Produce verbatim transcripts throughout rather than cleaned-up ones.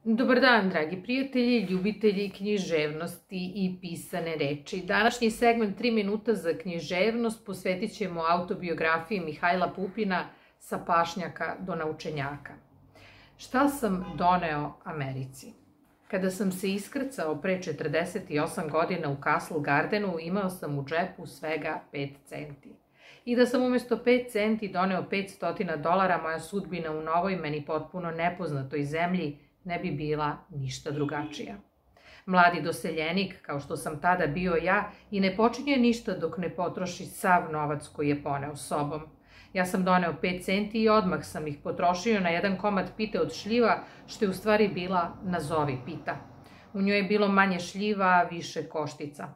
Dobar dan, dragi prijatelji, ljubitelji književnosti i pisane reči. Današnji segment tri minuta za književnost posvetit ćemo autobiografiji Mihajla Pupina Sa pašnjaka do naučenjaka. Šta sam doneo Americi? Kada sam se iskrcao pre četrdeset osam godina u Castle Gardenu, imao sam u džepu svega pet centi. I da sam umjesto pet centi doneo petsto dolara, moja sudbina u novoj, meni potpuno nepoznatoj zemlji ne bi bila ništa drugačija. Mladi doseljenik, kao što sam tada bio ja, i ne počinje ništa dok ne potroši sav novac koji je poneo sobom. Ja sam doneo pet centi i odmah sam ih potrošio na jedan komad pite od šljiva, što je u stvari bila nazovi pita. U njoj je bilo manje šljiva, a više koštica.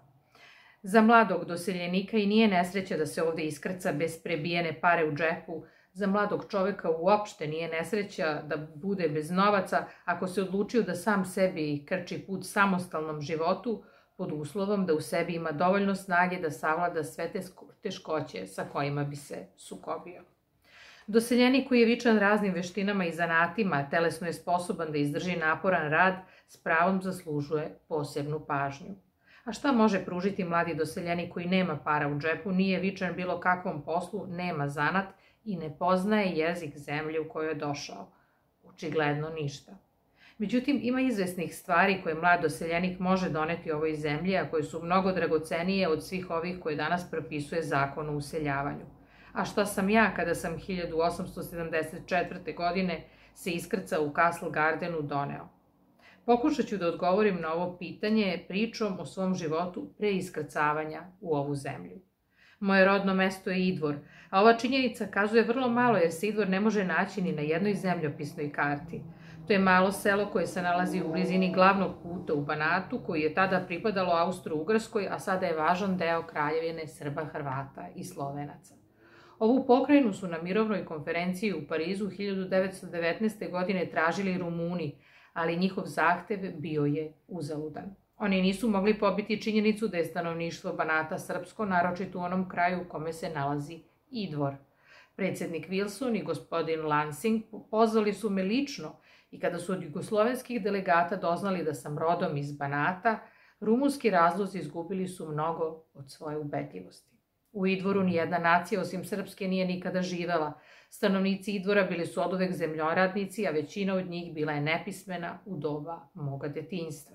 Za mladog doseljenika i nije nesreća da se ovdje iskrca bez prebijene pare u džepu. Za mladog čoveka uopšte nije nesreća da bude bez novaca ako se odlučio da sam sebi krči put samostalnom životu, pod uslovom da u sebi ima dovoljno snage da savlada sve te teškoće sa kojima bi se sukobio. Doseljenik koji je vičan raznim veštinama i zanatima, telesno je sposoban da izdrži naporan rad, s pravom zaslužuje posebnu pažnju. A šta može pružiti mladi doseljenik koji nema para u džepu, nije vičan bilo kakvom poslu, nema zanat i ne poznaje jezik zemlje u kojoj je došao? Očigledno ništa. Međutim, ima izvesnih stvari koje mlad doseljenik može doneti ovoj zemlji, a koje su mnogo dragocenije od svih ovih koje danas propisuje zakon o useljavanju. A šta sam ja kada sam hiljadu osamsto sedamdeset četvrte. godine se iskrcao u Castle Gardenu doneo? Pokušat ću da odgovorim na ovo pitanje pričom o svom životu pre iskrcavanja u ovu zemlju. Moje rodno mesto je Idvor, a ova činjenica kazuje vrlo malo jer se Idvor ne može naći ni na jednoj zemljopisnoj karti. To je malo selo koje se nalazi u blizini glavnog puta u Banatu, koji je tada pripadalo Austro-Ugrskoj, a sada je važan deo kraljevine Srba, Hrvata i Slovenaca. Ovu pokrajinu su na mirovnoj konferenciji u Parizu hiljadu devetsto devetnaeste. godine tražili Rumuni, ali njihov zahtev bio je uzaludan. Oni nisu mogli pobiti činjenicu da je stanovništvo Banata srpsko, naročito u onom kraju u kome se nalazi Idvor. Predsjednik Wilson i gospodin Lansing pozvali su me lično i kada su od jugoslovenskih delegata doznali da sam rodom iz Banata, rumunski razlozi izgubili su mnogo od svoje ubedljivosti. U Idvoru nijedna nacija osim srpske nije nikada živela. Stanovnici Idvora bili su oduvek zemljoradnici, a većina od njih bila je nepismena u doba moga detinjstva.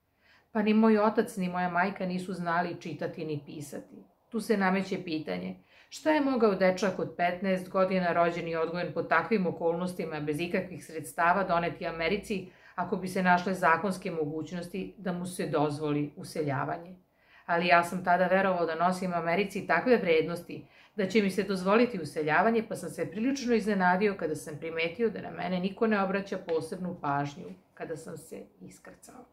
Pa ni moj otac ni moja majka nisu znali čitati ni pisati. Tu se nameće pitanje, šta je mogao dečak od petnaest godina rođen i odgojen pod takvim okolnostima bez ikakvih sredstava doneti Americi ako bi se našle zakonske mogućnosti da mu se dozvoli useljavanje? Ali ja sam tada verovao da nosim Americi takve vrednosti da će mi se dozvoliti useljavanje, pa sam se prilično iznenadio kada sam primetio da na mene niko ne obraća posebnu pažnju kada sam se iskrcao.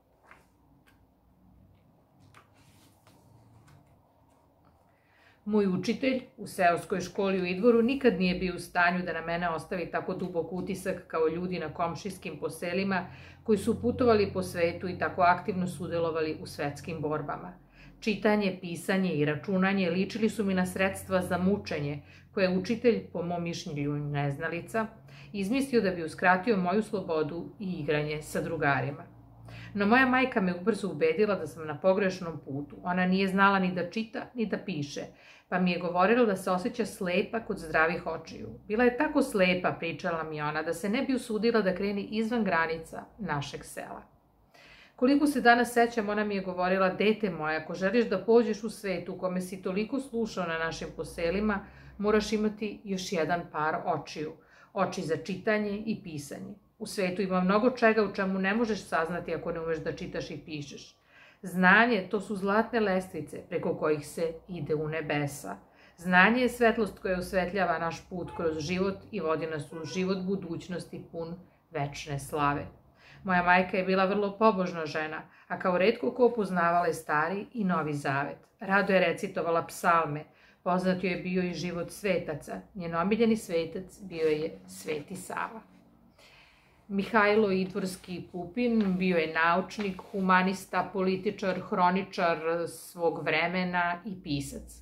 Moj učitelj u seoskoj školi u Idvoru nikad nije bio u stanju da na mene ostavi tako dubok utisak kao ljudi na komšijskim poselima koji su putovali po svetu i tako aktivno sudelovali u svetskim borbama. Čitanje, pisanje i računanje ličili su mi na sredstva za mučenje, koje je učitelj, po mom mišljenju neznalica, izmislio da bi uskratio moju slobodu i igranje sa drugarima. No moja majka me ubrzo ubedila da sam na pogrešnom putu. Ona nije znala ni da čita, ni da piše, pa mi je govorila da se osjeća slepa kod zdravih očiju. Bila je tako slepa, pričala mi ona, da se ne bi usudila da kreni izvan granica našeg sela. Koliko se danas sećam, ona mi je govorila, dete moje, ako želiš da pođeš u svet u kome si toliko slušao na našim poselima, moraš imati još jedan par očiju, oči za čitanje i pisanje. U svetu ima mnogo čega u čemu ne možeš saznati ako ne umeš da čitaš i pišeš. Znanje, to su zlatne lestvice preko kojih se ide u nebesa. Znanje je svetlost koja osvetljava naš put kroz život i vodi nas u život budućnosti pun večne slave. Moja majka je bila vrlo pobožna žena, a kao retko ko poznavala je Stari i Novi Zavet. Rado je recitovala psalme, poznat joj je bio i život svetaca. Njen omiljeni svetac bio je Sveti Sava. Mihajlo Idvorski Pupin bio je naučnik, humanista, političar, hroničar svog vremena i pisac.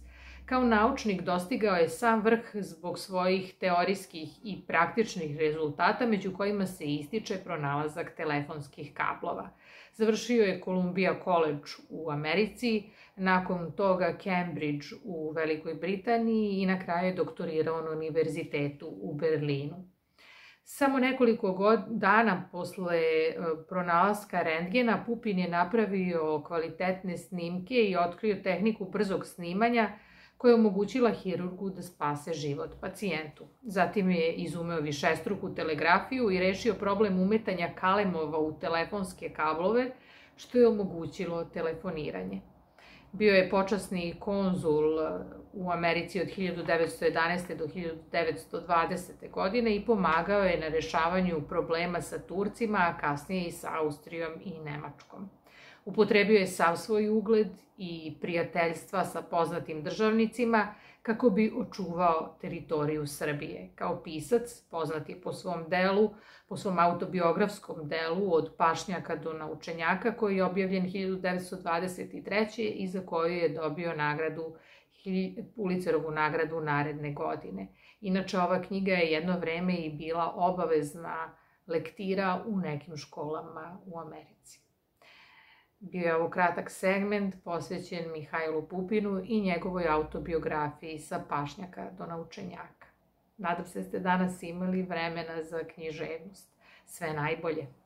Kao naučnik dostigao je sam vrh zbog svojih teorijskih i praktičnih rezultata, među kojima se ističe pronalazak telefonskih kablova. Završio je Columbia College u Americi, nakon toga Cambridge u Velikoj Britaniji i na kraju je doktorirao na univerzitetu u Berlinu. Samo nekoliko dana posle pronalaska rentgena Pupin je napravio kvalitetne snimke i otkrio tehniku brzog snimanja koja je omogućila hirurgu da spase život pacijentu. Zatim je izumeo višestruku telegrafiju i rešio problem umetanja kalemova u telefonske kablove, što je omogućilo telefoniranje. Bio je počasni konzul u Americi od hiljadu devetsto jedanaeste. do hiljadu devetsto dvadesete. godine i pomagao je na rešavanju problema sa Turcima, a kasnije i sa Austrijom i Nemačkom. Upotrebio je sav svoj ugled i prijateljstva sa poznatim državnicima kako bi očuvao teritoriju Srbije. Kao pisac, poznat je po svom delu, po svom autobiografskom delu Od pašnjaka do naučenjaka, koji je objavljen hiljadu devetsto dvadeset treće. i za koju je dobio nagradu, Pulitzerovu nagradu naredne godine. Inače, ova knjiga je jedno vreme i bila obavezna lektira u nekim školama u Americi. Bio je ovo kratak segment posvećen Mihajlu Pupinu i njegovoj autobiografiji Sa pašnjaka do naučenjaka. Nadam se da ste danas imali vremena za književnost. Sve najbolje!